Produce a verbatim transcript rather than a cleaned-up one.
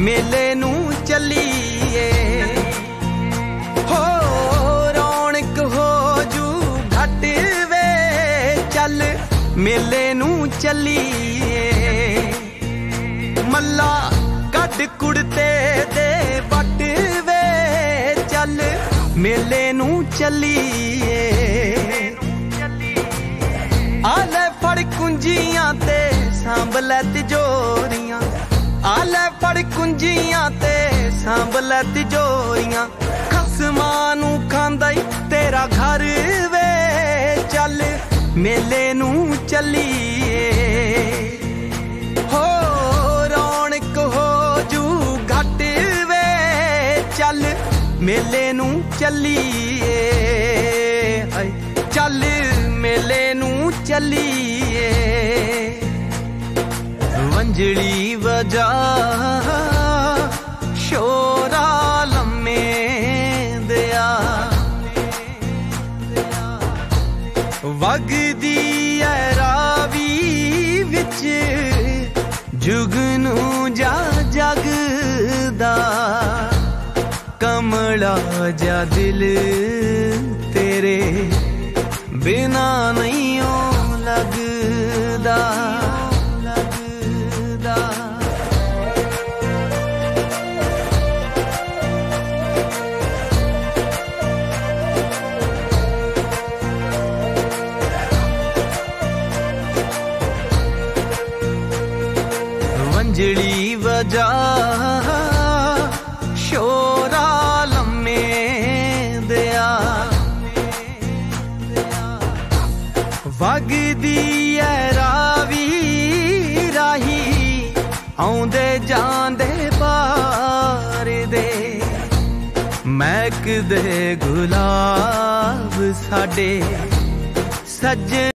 मेले नू चलीए हो रौनक हो जू घट वे चल मेले नू चलीए मल्ला कड कुड़ते दे बट वे चल मेले नू चलीए आले फड़ कुंजियां ते सांभ लै तिजोरियां आले फड़ कुंजियां ते सांभ लै तिजोरियां खसमां नू खांदा ई तेरा घर वे चल मेले नू चलीए हो रौनक हो जू घट वे चल मेले नू चलीए चल मेले नू चलीए वंजड़ी वजा शोरा लम्मे दिया वगदी है रावी विच जुगनू जा जगदा कमला जा दिल तेरे बिना नहीं ओ लगदा लगदा वंजड़ी वजा शोरा लम्मे दिया वगदी है रावी राही आउंदे जांदे पार दे महक दे गुलाब साडे सज